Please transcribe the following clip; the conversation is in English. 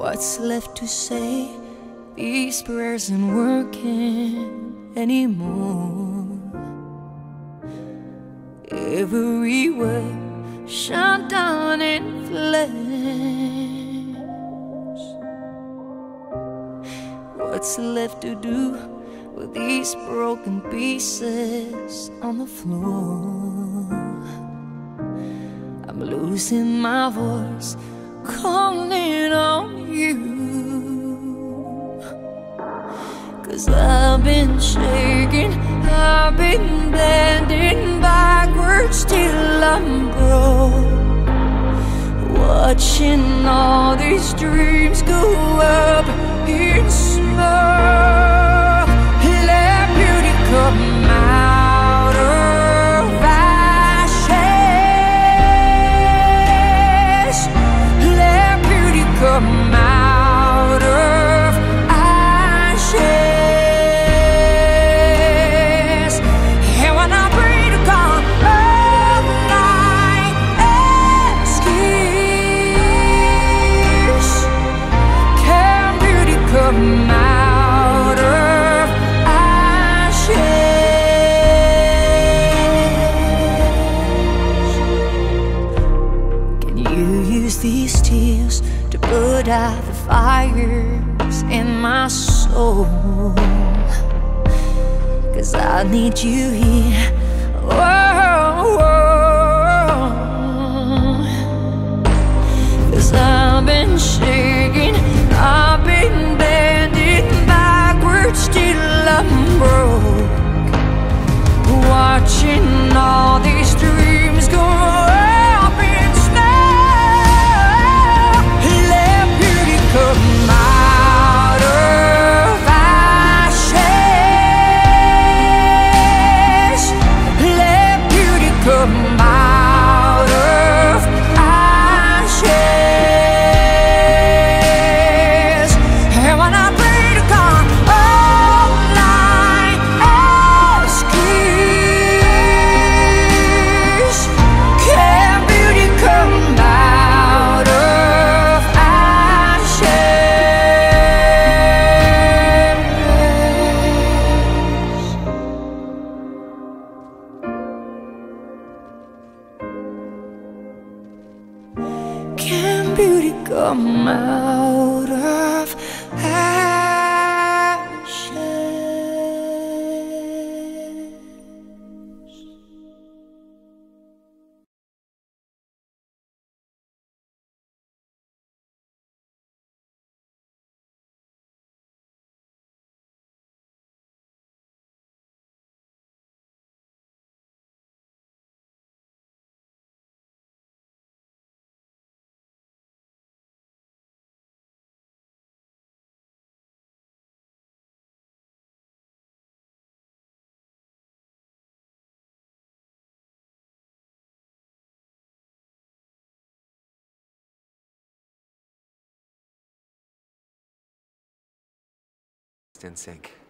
What's left to say? These prayers aren't working anymore. Every word shut down in flames. What's left to do with these broken pieces on the floor? I'm losing my voice, calling on you. 'Cause I've been shaking, I've been bending backwards till I'm broke, watching all these dreams go up in smoke. Let beauty come out of ashes. Let beauty come out of ashes. And when I pray to God, all my excuse, can beauty come out of ashes? Can you use these tears to put out the fires in my soul? 'Cause I need you here. Whoa, whoa. 'Cause I've been shaking, I've been bending backwards till I'm broke, watching all these dreams go up in smoke. Let beauty come out of ashes. Let beauty come out of ashes. And when I pray to God, all I excuse, can beauty come out of ashes? Can beauty come out of In sync.